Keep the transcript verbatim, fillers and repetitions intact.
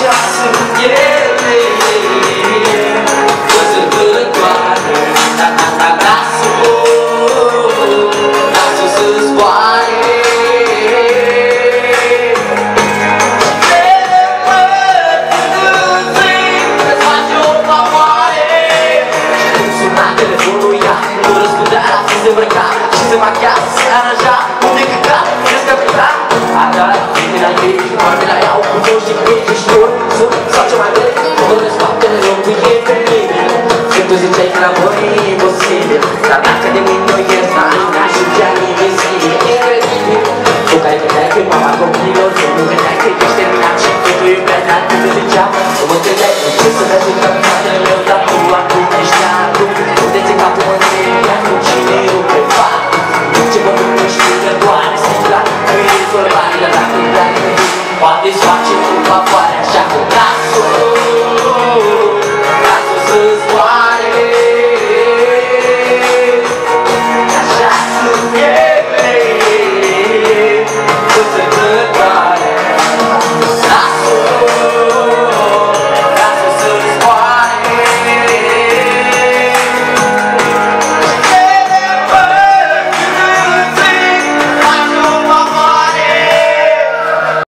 acasă, yeah, văzătoare, acasă, lasă să zboare. Se îmbrăca și se machia, se aranja, unde căca, crezi că pleca. A dat vine la ei și moarte la iau, cu toți și cu ei și ori, sunt sau ce mai vrei, cu doresc faptele locuie pe mine. Când tu ziceai că la voi e imposibil, dar dacă de mine nu ești, n-aș știa invizibil, incredibil. Tu care credeai că mama copilor, tu nu credeai că ești terminat și că tu iubeai, dar tu te ziceam, nu mă credeai, ce să vezi